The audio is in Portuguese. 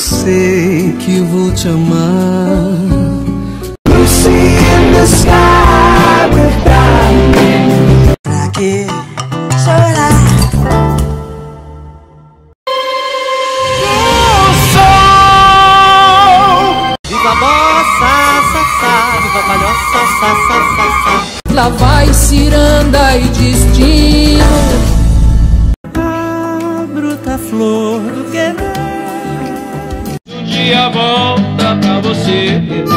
sei que vou te amar. Lucy in the sky without me. Pra que chorar? Viva a bossa, sassá, viva a palhoça, sassá, sassá. Lá vai ciranda e destino. A bruta flor do querer. Um dia volta pra você.